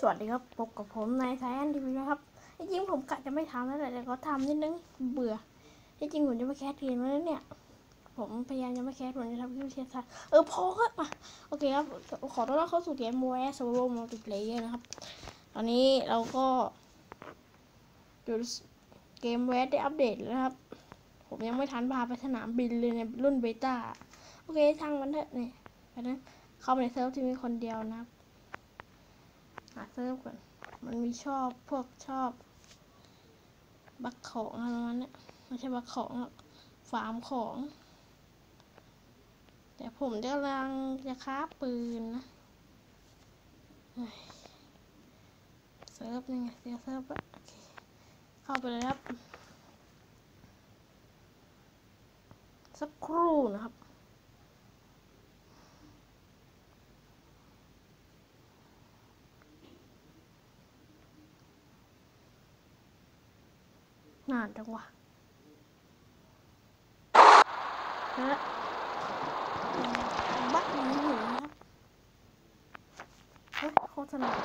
สวัสดีครับพบกับผมนายไซแอนทีวีนะครับจริงๆผมกะจะไม่ทำแล้วแต่ก็ทำนิดนึงเบื่อจริงๆผมจะไม่แคสเกมแล้วเนี่ยผมพยายามจะไม่แคสผมจะทำคลิปเชียร์ทัพอครับมาโอเคครับขอต้อนรับเข้าสู่เกม Warfare Solo Multiplayer นะครับตอนนี้เราก็อยู่เกม Warfare ได้อัปเดตแล้วครับผมยังไม่ทันพาไปสนามบินเลยในรุ่นเบต้าโอเคทางมันเถอะเนี่ยไปนะเข้าไปในเซิร์ฟที่มีคนเดียวนะครับหาเซิร์ฟก่อนมันมีพวกชอบบักของอะไรประมาณนี้ไม่ใช่บักของหรอกฟาร์มของแต่ผมกำลังจะค้าปืนนะเซิร์ฟนี่ไงเดี๋ยวเซิร์ฟโอเคเข้าไปเลยครับสักครู่นะครับนานจังวะแล้วบักนี้อยู่นะครับโฆษณา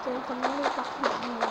เจอคนนี้ปักหัวเลย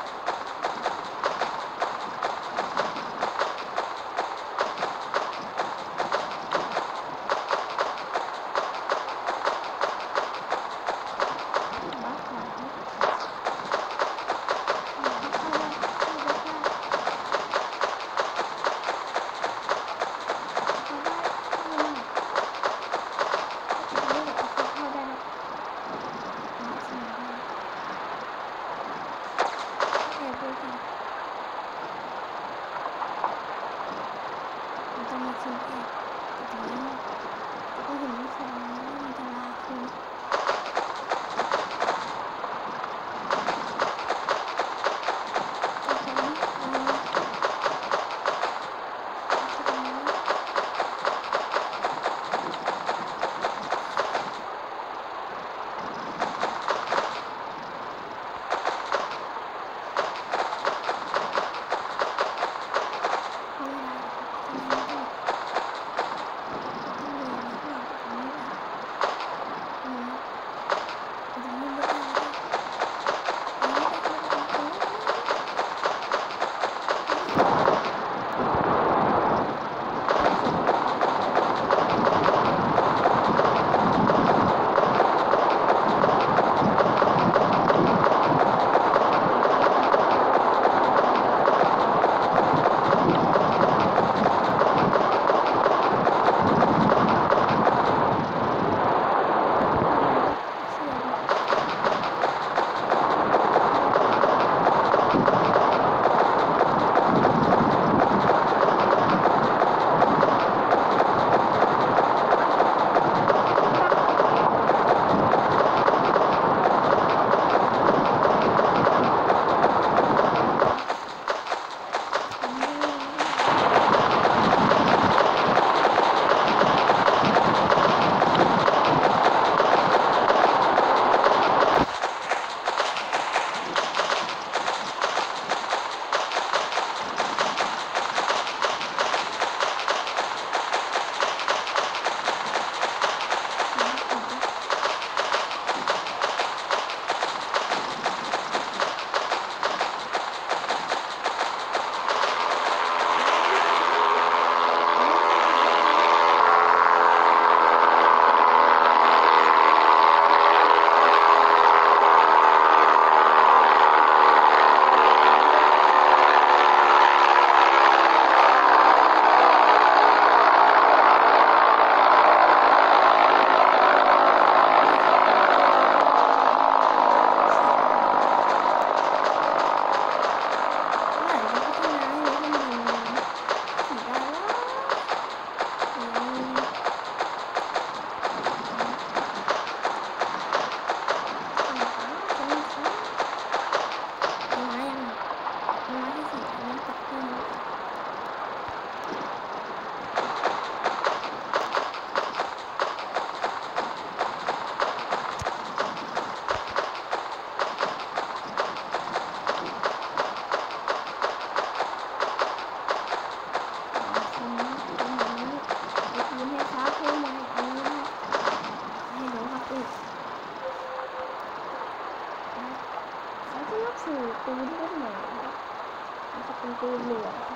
สู่ปืนรุ่นใหม่จะเป็นปืนเหลือง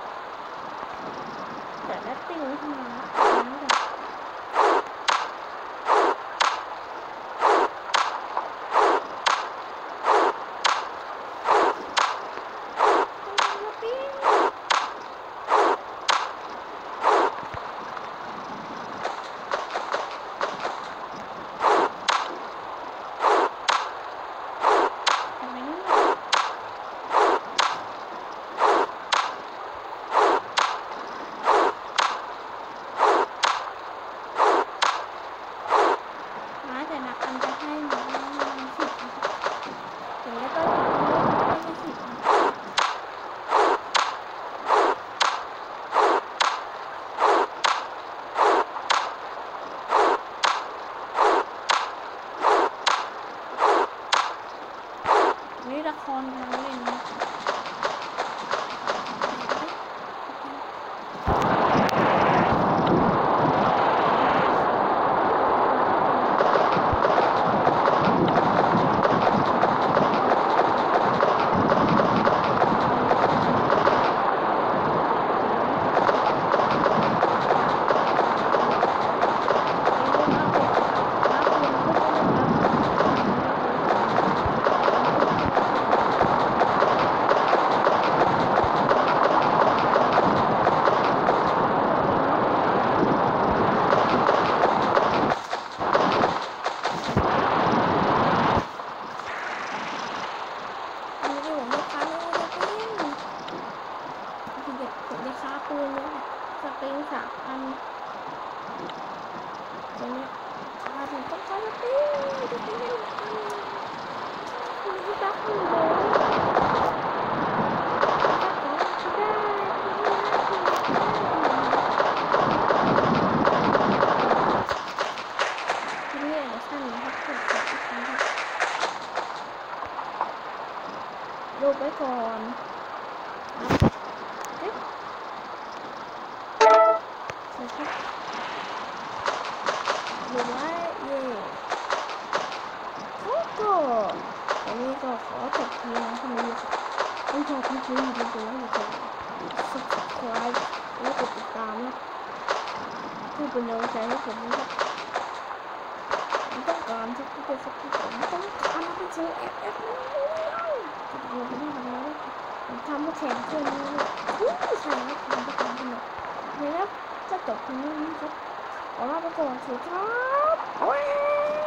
แต่แรตติ้งขึ้นมาแต่นักอันจะให้มา10ถึงจะต้นไม่ใช่10นี่ละครกำลังเล่นนะลบไว้ก่อนลบไว้เย่ก็วันนี้ก็ขอจบเพียงเท่านี้ค่ะถ้าชอบคลิปนี้อย่าลืมกด subscribe และกดติดตามนะเพื่อเป็นกำลังใจให้ผมนะครับผมต้องการสักทีผมต้องการให้เจอFFเราไม่ได้ทำแล้วผมทำมาแข่งเพื่อนนี่ใช่แล้วทำประกันขนมเนี่ยนะก็จบตรงนี้ครับขอลาไปก่อนสวัสดีครับ